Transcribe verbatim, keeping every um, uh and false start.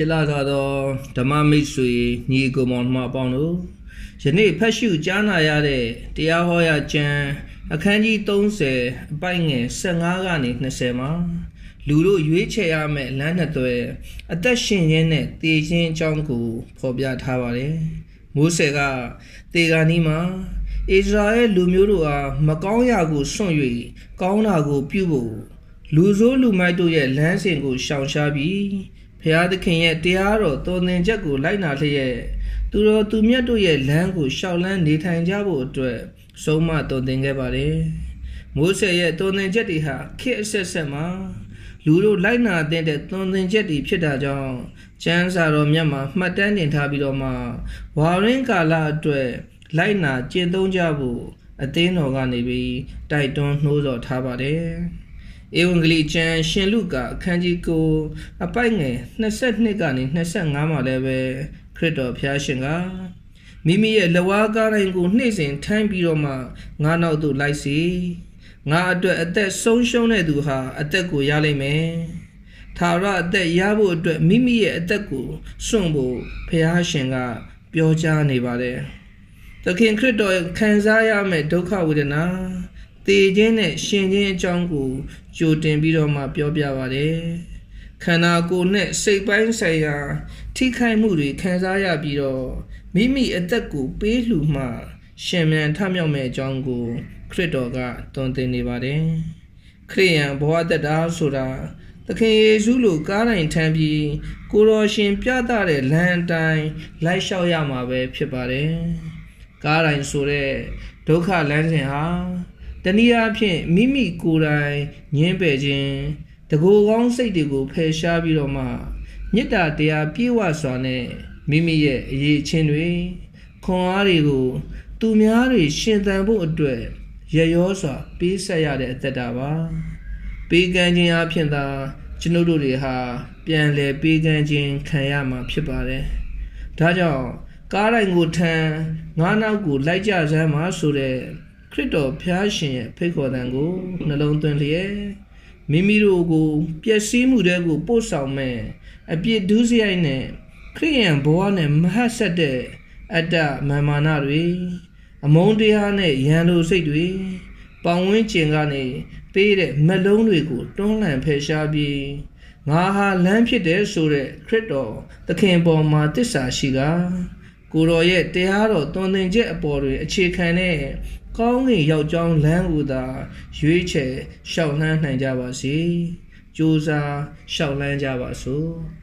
ချစ်လာသောဓမ္မမိတ်ဆွေညီကိုမောင်နှမအပေါင်းတို့ယနေ့ဖတ်ရှုကြားနာရတဲ့တရားဟောရာကျမ်းအခန်းကြီးသုံးဆယ်အပိုင်ငယ်ဆယ့်ငါးကနေနှစ်ဆယ်မှာလူတို့ရွေးချယ်ရမယ့်လမ်းနှစ်သွယ်အသက်ရှင်ရင်းနဲ့တည်ခြင်းအကြောင်းကိုဖော်ပြထားပါတယ်။မိုးစေကတေဂာနီမှာဣသရေလလူမျိုးတို့အားမကောင်းရာကိုစွန့်၍ကောင်းတာကိုပြုဖို့လူဆိုးလူမိုက်တို့ရဲ့လမ်းစဉ်ကိုရှောင်ရှားပြီးဖျားသခင်ရဲ့တရားတော်တော်သင်ချက်ကိုလိုက်နာလျက်သူတော်သူမြတ်တို့ရဲ့လမ်းကိုရှောက်လန်းနေထိုင်ကြဖို့အတွက်ဆုံးမတော်သင်ခဲ့ပါတယ်။မိုးစေရဲ့တော်သင်ချက်တွေဟာခေတ်အဆက်ဆက်မှာလူတို့လိုက်နာတဲ့တော်သင်ချက်တွေဖြစ်တာကြောင့်ကျမ်းစာတော်မြတ်မှာမှတ်တမ်းတင်ထားပြီးတော့မှဝါရင်းကာလအတွက်လိုက်နာကျင့်သုံးကြဖို့အသင်းတော်ကနေပြီးတိုက်တွန်းနှိုးဆော်ထားပါတယ်။ဧဝံဂေလိကျမ်းရှင်လုကာအခန်းကြီးကိုအပိုက်ငယ်နှစ်ဆယ့်နှစ်ကနေနှစ်ဆယ့်ငါးမှာလည်းပဲခရစ်တော်ဖျားရှင်ကမိမိရဲ့လက်ဝါးကားတိုင်းကိုနှိမ့်စဉ်ထိုင်းပြီးတော့မှငါနောက်သို့လိုက်စီငါအတွက်အသက်ဆုံးရှုံးတဲ့သူဟာအသက်ကိုရလိမ့်မယ်။ထာဝရအသက်ရဖို့အတွက်မိမိရဲ့အသက်ကိုစွန့်ဖို့ဖျားရှင်ကပြောကြားနေပါတယ်။သခင်ခရစ်တော်ခံစားရမယ့်ဒုက္ခဝေဒနာတည်ခြင်းနဲ့ရှင်ခြင်းအကြောင်းကိုကြိုတင်ပြီးတော့မှပြောပြပါတယ်။ခန္ဓာကိုယ်နဲ့စိတ်ပိုင်းဆိုင်ရာထိခိုက်မှုတွေခံစားရပြီးတော့မိမိအသက်ကိုပေးလှူမှရှင်မြန်ထမြောက်မဲ့အကြောင်းကိုခရစ်တော်ကသွန်သင်နေပါတယ်။ခရိယန်ဘဝသက်တာဆိုတာသခင်ယေရှုလိုကားတိုင်းထမ်းပြီးကိုတော်ရှင်ပြသတဲ့လမ်းအတိုင်းလိုက်လျှောက်ရမှာပဲဖြစ်ပါတယ်။ကားတိုင်းဆိုတဲ့ဒုက္ခလမ်းစဉ်ဟာတနည်းအားဖြင့်မိမိကိုယ်တိုင်ညှင်းပယ်ခြင်းတကူကောင်းစိတ်တွေကိုဖယ်ရှားပြီးတော့မှမေတ္တာတရားပြည့်ဝစွာနဲ့မိမိရဲ့အရေးအချင်းတွေခွန်အားတွေကိုသူများတွေရှင်သန်ဖို့အတွက်ရရောစွာပေးဆက်ရတဲ့အသက်တာပါပေးကမ်းခြင်းအဖြစ်သာကျွန်ုပ်တို့တွေဟာပြန်လည်ပေးကမ်းခြင်းခံရမှာဖြစ်ပါတယ်ဒါကြောင့်ကားတိုင်းကိုထမ်းငါးနောက်ကိုလိုက်ကြစမ်းပါဆိုတဲ့ခရစ်တော်ဖျားရှင်ရဲ့ဖိတ်ခေါ်သံကိုနှလုံးသွင်းလျက်မိမိတို့ကိုပျက်စီးမှုတွေကိုပို့ဆောင်မဲ့အပြစ်ဒုစရိုက်နဲ့ခရိယန်ဘဝနဲ့မဟတ်ဆက်တဲ့အတ္တမာမာနတွေအမုန်းတရားနဲ့ရန်လိုစိတ်တွေပေါင်ဝန်းကျင်ကနေပေးတဲ့မလုံးတွေကိုတွန်းလှန်ဖယ်ရှားပြီးငါဟာလမ်းဖြစ်တယ်ဆိုတဲ့ခရစ်တော်သခင်ပေါ်မှာတစ္ဆာရှိကကိုတော်ရဲ့တရားတော်သွန်သင်ချက်အပေါ်တွေအခြေခံတဲ့ကောင်းကင်ရောက်ကြောင်းလမ်းကိုသာရွေးချယ်ရှောက်လှမ်းနိုင်ကြပါစေ။ကြိုးစားရှောက်လှမ်းကြပါစို့။